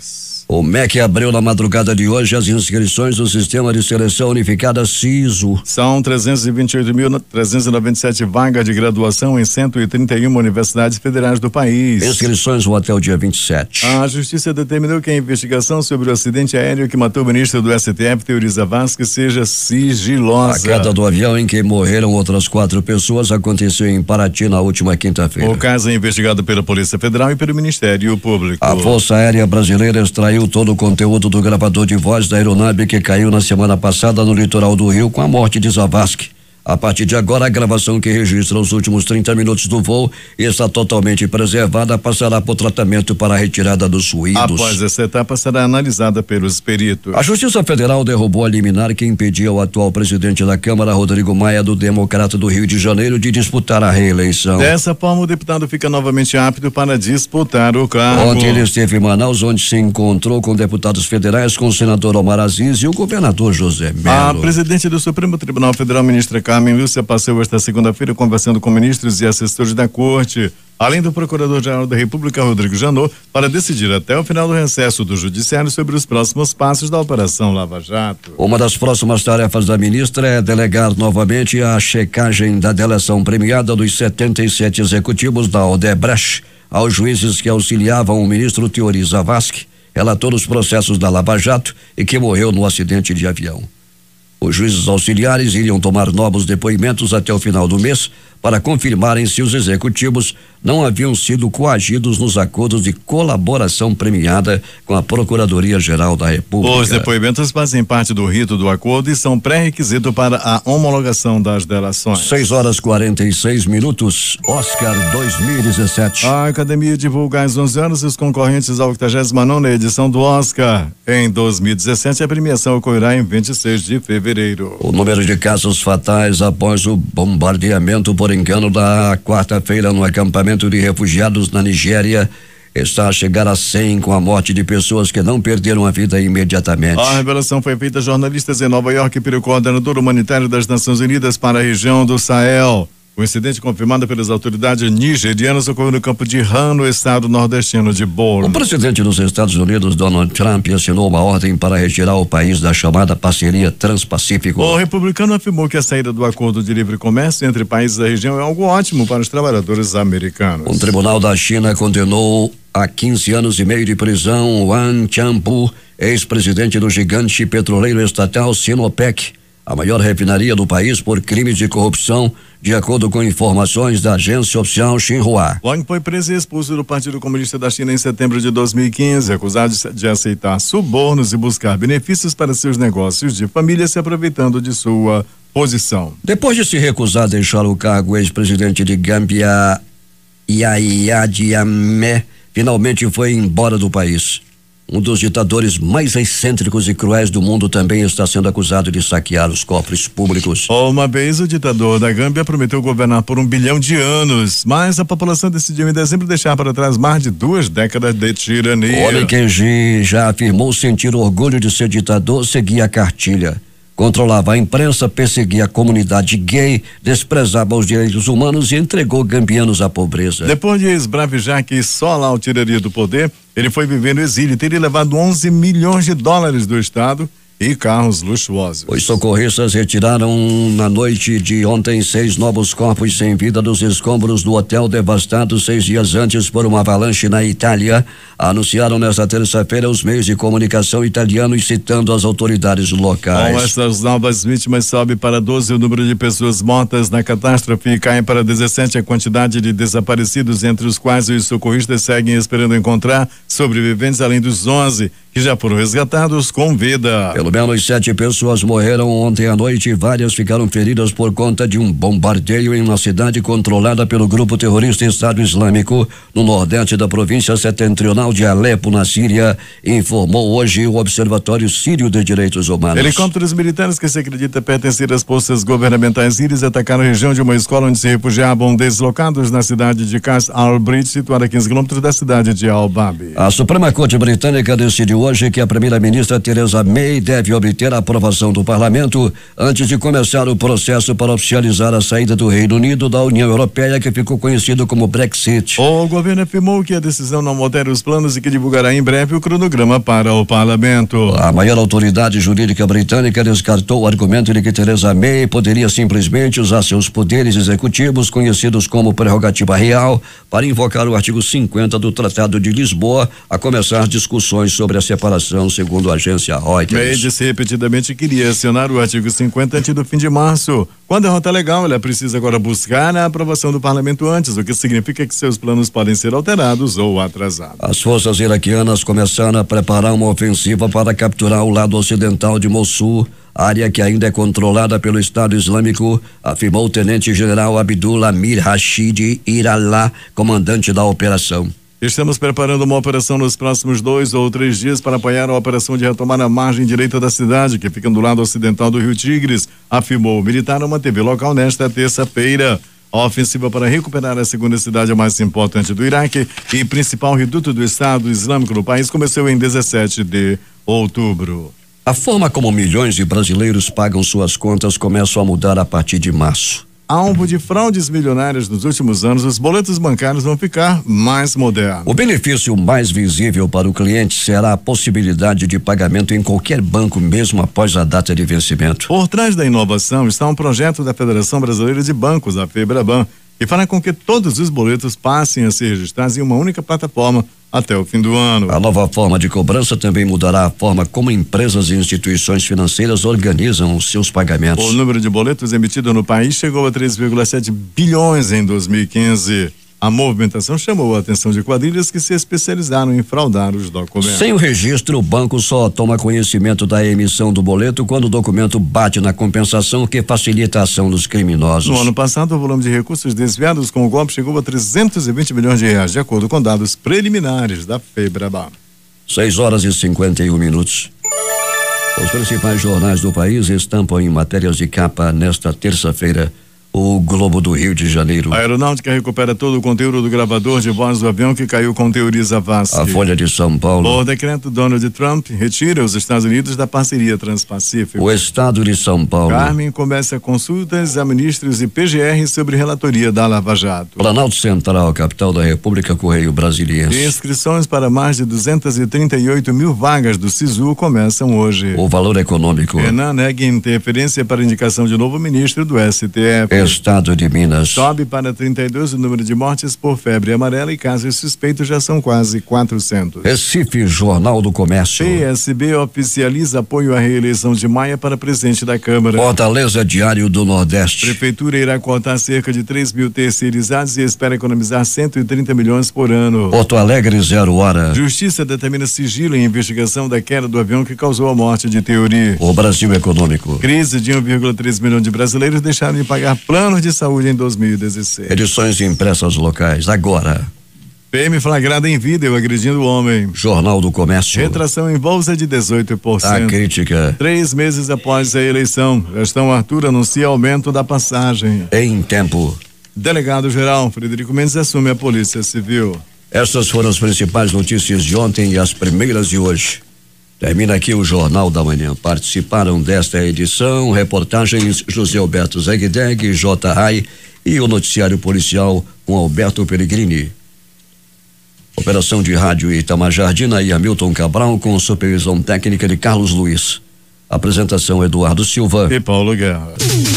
O M E C abriu na madrugada de hoje as inscrições do Sistema de Seleção Unificada SISU. São trezentos e vinte e oito mil trezentos e noventa e sete vagas de graduação em cento e trinta e uma universidades federais do país. Inscrições vão até o dia vinte e sete. A Justiça determinou que a investigação sobre o acidente aéreo que matou o ministro do S T F, Teoriza Vasquez, seja sigilosa. A queda do avião em que morreram outras quatro pessoas aconteceu em Paraty na última quinta-feira. O caso é investigado pela Polícia Federal e pelo Ministério Público. A Força Aérea Brasileira extraiu todo o conteúdo do gravador de voz da aeronave que caiu na semana passada no litoral do Rio com a morte de Zavascki. A partir de agora, a gravação que registra os últimos trinta minutos do voo está totalmente preservada, passará por tratamento para a retirada dos ruídos. Após essa etapa, será analisada pelos peritos. A Justiça Federal derrubou a liminar que impedia o atual presidente da Câmara, Rodrigo Maia, do Democrata do Rio de Janeiro, de disputar a reeleição. Dessa forma, o deputado fica novamente apto para disputar o cargo. Ontem ele esteve em Manaus, onde se encontrou com deputados federais, com o senador Omar Aziz e o governador José Melo. A presidente do Supremo Tribunal Federal, ministra Carmen Lúcia, passou esta segunda-feira conversando com ministros e assessores da Corte, além do Procurador-Geral da República, Rodrigo Janot, para decidir até o final do recesso do Judiciário sobre os próximos passos da Operação Lava Jato. Uma das próximas tarefas da ministra é delegar novamente a checagem da delação premiada dos setenta e sete executivos da Odebrecht aos juízes que auxiliavam o ministro Teoriza Vasquez, relator dos processos da Lava Jato e que morreu no acidente de avião. Os juízes auxiliares iriam tomar novos depoimentos até o final do mês para confirmarem se os executivos não haviam sido coagidos nos acordos de colaboração premiada com a Procuradoria-Geral da República. Os depoimentos fazem parte do rito do acordo e são pré-requisito para a homologação das delações. seis horas quarenta e seis minutos, Oscar dois mil e dezessete. A Academia divulga às onze horas os concorrentes à oitagésima nona edição do Oscar. Em dois mil e dezessete, a premiação ocorrerá em vinte e seis de fevereiro. O número de casos fatais após o bombardeamento por engano da quarta-feira no acampamento de refugiados na Nigéria está a chegar a cem, com a morte de pessoas que não perderam a vida imediatamente. A revelação foi feita a jornalistas em Nova York pelo coordenador humanitário das Nações Unidas para a região do Sahel. O incidente, confirmado pelas autoridades nigerianas, ocorreu no campo de Han, no estado nordestino de Borno. O presidente dos Estados Unidos, Donald Trump, assinou uma ordem para retirar o país da chamada Parceria Transpacífico. O republicano afirmou que a saída do acordo de livre comércio entre países da região é algo ótimo para os trabalhadores americanos. Um tribunal da China condenou a quinze anos e meio de prisão Wang Changpu, ex-presidente do gigante petroleiro estatal Sinopec, a maior refinaria do país, por crimes de corrupção, de acordo com informações da agência oficial Xinhua. Wang foi preso e expulso do Partido Comunista da China em setembro de dois mil e quinze, acusado de aceitar subornos e buscar benefícios para seus negócios de família, se aproveitando de sua posição. Depois de se recusar a deixar o cargo, o ex-presidente de Gâmbia, Yahya Jammeh, finalmente foi embora do país. Um dos ditadores mais excêntricos e cruéis do mundo também está sendo acusado de saquear os cofres públicos. Uma vez o ditador da Gâmbia prometeu governar por um bilhão de anos, mas a população decidiu em dezembro deixar para trás mais de duas décadas de tirania. O homem que já afirmou sentir orgulho de ser ditador seguia a cartilha. Controlava a imprensa, perseguia a comunidade gay, desprezava os direitos humanos e entregou gambianos à pobreza. Depois de esbravejar que só lá o tiraria do poder, ele foi viver no exílio e teria levado onze milhões de dólares do Estado e carros luxuosos. Os socorristas retiraram na noite de ontem seis novos corpos sem vida dos escombros do hotel devastado seis dias antes por uma avalanche na Itália. Anunciaram nesta terça-feira os meios de comunicação italianos, citando as autoridades locais. Com essas novas vítimas, sobe para doze o número de pessoas mortas na catástrofe e cai para dezessete a quantidade de desaparecidos, entre os quais os socorristas seguem esperando encontrar sobreviventes, além dos onze que já foram resgatados com vida. Pelo menos sete pessoas morreram ontem à noite e várias ficaram feridas por conta de um bombardeio em uma cidade controlada pelo grupo terrorista Estado Islâmico, no nordeste da província setentrional de Alepo, na Síria, informou hoje o Observatório Sírio de Direitos Humanos. Helicópteros militares que se acredita pertencer às forças governamentais sírias atacaram a região de uma escola onde se refugiavam deslocados na cidade de Qas al-Brit, situada a quinze quilômetros da cidade de Al-Babi. A Suprema Corte Britânica decidiu hoje que a primeira-ministra Theresa May deve deve obter a aprovação do parlamento antes de começar o processo para oficializar a saída do Reino Unido da União Europeia, que ficou conhecido como Brexit. O governo afirmou que a decisão não altera os planos e que divulgará em breve o cronograma para o parlamento. A maior autoridade jurídica britânica descartou o argumento de que Theresa May poderia simplesmente usar seus poderes executivos, conhecidos como prerrogativa real, para invocar o artigo cinquenta do Tratado de Lisboa, a começar discussões sobre a separação, segundo a agência Reuters. May disse repetidamente que queria acionar o artigo cinquenta antes do fim de março. Com a derrota legal, ela precisa agora buscar a aprovação do parlamento antes, o que significa que seus planos podem ser alterados ou atrasados. As forças iraquianas começaram a preparar uma ofensiva para capturar o lado ocidental de Mossul, área que ainda é controlada pelo Estado Islâmico, afirmou o tenente-general Abdul Amir Rashid Irallah, comandante da operação. Estamos preparando uma operação nos próximos dois ou três dias para apoiar a operação de retomar a margem direita da cidade, que fica do lado ocidental do Rio Tigres, afirmou o militar a uma T V local nesta terça-feira. A ofensiva para recuperar a segunda cidade mais importante do Iraque e principal reduto do Estado Islâmico no país começou em dezessete de outubro. A forma como milhões de brasileiros pagam suas contas começa a mudar a partir de março. Alvo de fraudes milionárias nos últimos anos, os boletos bancários vão ficar mais modernos. O benefício mais visível para o cliente será a possibilidade de pagamento em qualquer banco, mesmo após a data de vencimento. Por trás da inovação está um projeto da Federação Brasileira de Bancos, a FEBRABAN, que fará com que todos os boletos passem a ser registrados em uma única plataforma até o fim do ano. A nova forma de cobrança também mudará a forma como empresas e instituições financeiras organizam os seus pagamentos. O número de boletos emitidos no país chegou a três vírgula sete bilhões em dois mil e quinze. A movimentação chamou a atenção de quadrilhas que se especializaram em fraudar os documentos. Sem o registro, o banco só toma conhecimento da emissão do boleto quando o documento bate na compensação, que facilita a ação dos criminosos. No ano passado, o volume de recursos desviados com o golpe chegou a trezentos e vinte milhões de reais, de acordo com dados preliminares da FEBRABAN. seis horas e cinquenta e um minutos. Os principais jornais do país estampam em matérias de capa nesta terça-feira o Globo do Rio de Janeiro. A Aeronáutica recupera todo o conteúdo do gravador de voz do avião que caiu com Teori Zavascki. A Folha de São Paulo. Por decreto, Donald Trump retira os Estados Unidos da parceria Transpacífico. O Estado de São Paulo. Carmen começa consultas a ministros e P G R sobre relatoria da Lava Jato. Planalto Central, capital da República, Correio Brasiliense. Inscrições para mais de duzentas e trinta e oito mil vagas do SISU começam hoje. O Valor Econômico. Renan nega interferência para indicação de novo ministro do S T F. Estado de Minas. Sobe para trinta e dois o número de mortes por febre amarela e casos suspeitos já são quase quatrocentos. Recife, Jornal do Comércio. P S B oficializa apoio à reeleição de Maia para presidente da Câmara. Fortaleza, Diário do Nordeste. Prefeitura irá cortar cerca de três mil terceirizados e espera economizar cento e trinta milhões por ano. Porto Alegre, Zero Hora. Justiça determina sigilo em investigação da queda do avião que causou a morte de Teori. O Brasil Econômico. Crise de um vírgula três milhão de brasileiros deixaram de pagar planos de saúde em dois mil e dezesseis. Edições impressas locais. Agora. P M flagrada em vídeo agredindo o homem. Jornal do Comércio. Retração em bolsa de dezoito por cento. A crítica. Três meses após a eleição, Gastão Arthur anuncia aumento da passagem. Em tempo. Delegado-geral Frederico Mendes assume a Polícia Civil. Essas foram as principais notícias de ontem e as primeiras de hoje. Termina aqui o Jornal da Manhã. Participaram desta edição reportagens José Alberto Zegdeg, J. Rai e o noticiário policial com Alberto Pellegrini. Operação de rádio Itamar Jardina e Hamilton Cabral com supervisão técnica de Carlos Luiz. Apresentação Eduardo Silva e Paulo Guerra.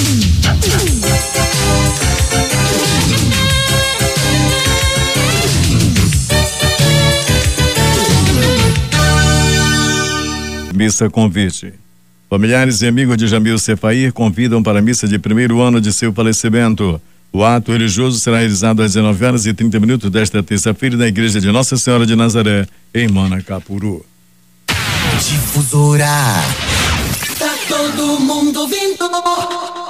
Missa convite. Familiares e amigos de Jamil Sefair convidam para a missa de primeiro ano de seu falecimento. O ato religioso será realizado às dezenove horas e trinta minutos desta terça-feira na Igreja de Nossa Senhora de Nazaré, em Manacapuru. Difusora. Tá todo mundo ouvindo.